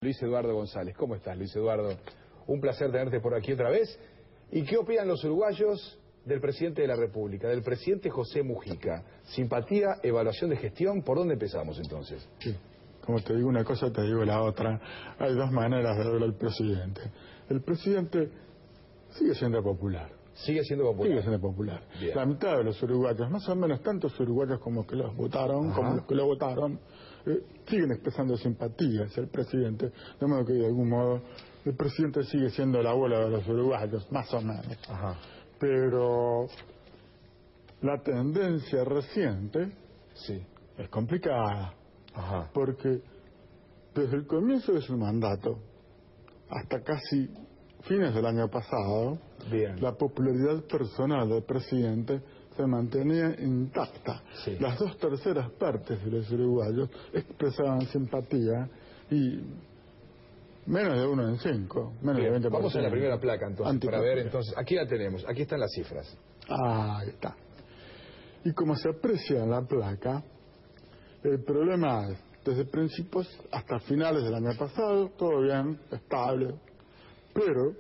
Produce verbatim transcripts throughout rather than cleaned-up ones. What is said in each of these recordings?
Luis Eduardo González. ¿Cómo estás, Luis Eduardo? Un placer tenerte por aquí otra vez. ¿Y qué opinan los uruguayos del presidente de la República, del presidente José Mujica? Simpatía, evaluación de gestión, ¿por dónde empezamos entonces? Sí. Como te digo una cosa, te digo la otra. Hay dos maneras de ver al presidente. El presidente sigue siendo popular. Sigue siendo popular. Sigue siendo popular. Bien. La mitad de los uruguayos, más o menos tantos uruguayos como que los votaron, Ajá. como los que lo votaron, eh, siguen expresando simpatía hacia el presidente. De modo que de algún modo el presidente sigue siendo el abuelo de los uruguayos, más o menos. Ajá. Pero la tendencia reciente sí. es complicada. Ajá. Porque desde el comienzo de su mandato hasta casi fines del año pasado, Bien. la popularidad personal del presidente se mantenía intacta. Sí. Las dos terceras partes de los uruguayos expresaban simpatía y menos de uno en cinco, menos Bien. de veinte por ciento. Vamos a la primera placa entonces, para ver antipatía. entonces. Aquí la tenemos, aquí están las cifras. Ah, ahí está. Y como se aprecia en la placa, el problema es, desde principios hasta finales del año pasado, todo bien, estable, pero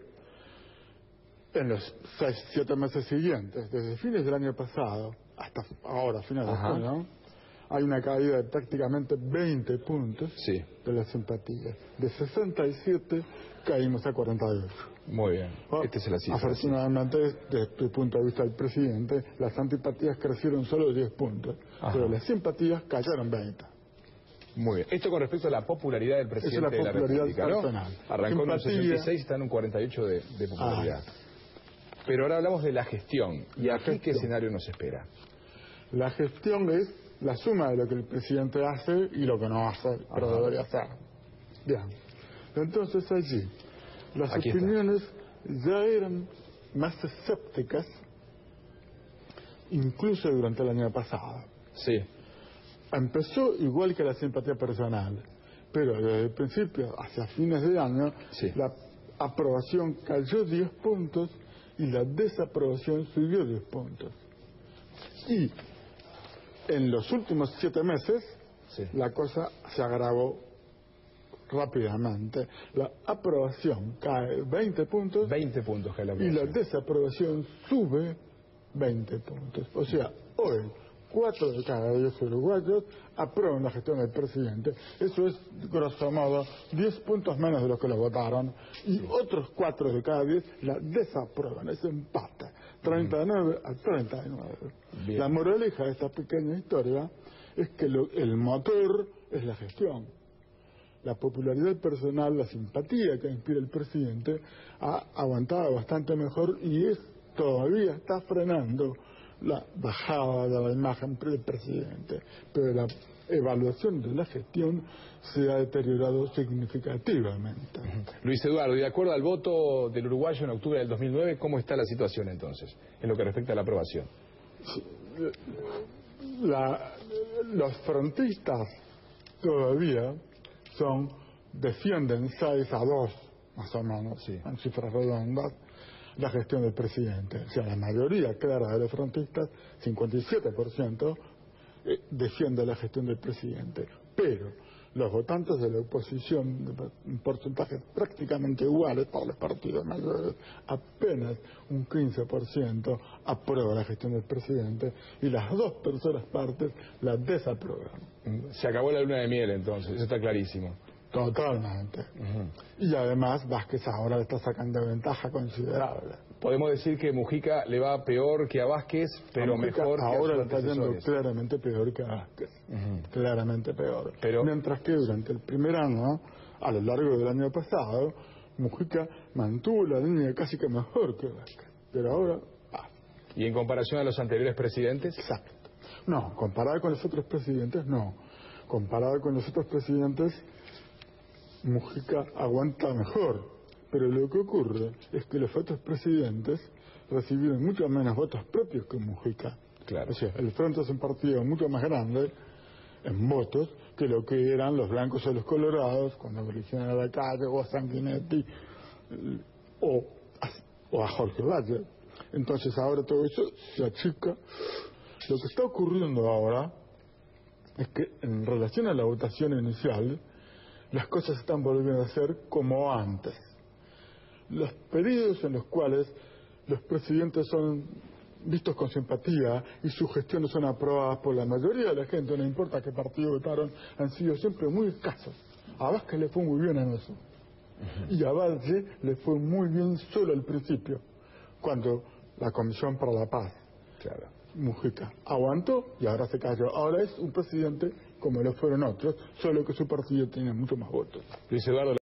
en los seis, siete meses siguientes, desde fines del año pasado hasta ahora, finales de junio, hay una caída de prácticamente veinte puntos sí. de la simpatía. De sesenta y siete caímos a cuarenta y ocho. Muy bien, este es el cifra. Afortunadamente, desde el punto de vista del presidente, las antipatías crecieron solo diez puntos, Ajá. pero las simpatías cayeron veinte. Muy bien. Esto con respecto a la popularidad del presidente la de la República, personal. ¿no? Arrancó en un sesenta y seis, está en un cuarenta y ocho de, de popularidad. Ah. Pero ahora hablamos de la gestión. ¿Y la aquí gestión. qué escenario nos espera? La gestión es la suma de lo que el presidente hace y lo que no hace, pero Ajá. debería hacer. Bien. Entonces allí, las aquí opiniones está. ya eran más escépticas, incluso durante el año pasado. Sí. Empezó igual que la simpatía personal, pero desde el principio, hacia fines de año, sí. la aprobación cayó diez puntos y la desaprobación subió diez puntos. Y en los últimos siete meses, sí. la cosa se agravó rápidamente. La aprobación cae veinte puntos, veinte puntos cae la y la desaprobación sube veinte puntos. O sea, hoy cuatro de cada diez uruguayos aprueban la gestión del presidente. Eso es, grosso modo, diez puntos menos de los que lo votaron. Y otros cuatro de cada diez la desaprueban. Es empate. treinta y nueve a treinta y nueve. Bien. La moraleja de esta pequeña historia es que lo, el motor es la gestión. La popularidad personal, la simpatía que inspira el presidente ha aguantado bastante mejor y es todavía está frenando la bajada de la imagen del presidente, pero la evaluación de la gestión se ha deteriorado significativamente. Luis Eduardo, y de acuerdo al voto del uruguayo en octubre del dos mil nueve, ¿cómo está la situación entonces, en lo que respecta a la aprobación? La, los frontistas todavía son defienden seis a dos, más o menos, sí. en cifras redondas, la gestión del presidente. O sea, la mayoría clara de los frontistas, cincuenta y siete por ciento, eh, defiende la gestión del presidente. Pero los votantes de la oposición, en porcentajes prácticamente iguales para los partidos mayores, apenas un quince por ciento aprueba la gestión del presidente y las dos terceras partes la desaprueban. Se acabó la luna de miel entonces, eso está clarísimo. Totalmente. Uh-huh. Y además Vázquez ahora le está sacando ventaja considerable. Podemos decir que Mujica le va peor que a Vázquez, pero mejor que a sus ahora le está yendo claramente peor que a Vázquez. Uh-huh. Claramente peor. Pero... Mientras que durante el primer año, a lo largo del año pasado, Mujica mantuvo la línea casi que mejor que Vázquez. Pero ahora... Ah. ¿Y en comparación a los anteriores presidentes? Exacto. No, comparado con los otros presidentes, no. Comparado con los otros presidentes... Mujica aguanta mejor, pero lo que ocurre es que los otros presidentes recibieron mucho menos votos propios que Mujica. Claro. O sea, el Frente es un partido mucho más grande en votos que lo que eran los blancos o los colorados cuando eligieron a la calle o a Sanguinetti o a, o a Jorge Valle. Entonces ahora todo eso se achica. Lo que está ocurriendo ahora es que en relación a la votación inicial, las cosas están volviendo a ser como antes. Los periodos en los cuales los presidentes son vistos con simpatía y sus gestiones son aprobadas por la mayoría de la gente, no importa qué partido votaron, han sido siempre muy escasos. A Vázquez le fue muy bien en eso. Y a Valle le fue muy bien solo al principio, cuando la Comisión para la Paz, claro, Mujica, aguantó y ahora se cayó. Ahora es un presidente como lo fueron otros, solo que su partido tiene mucho más votos. Luis Eduardo.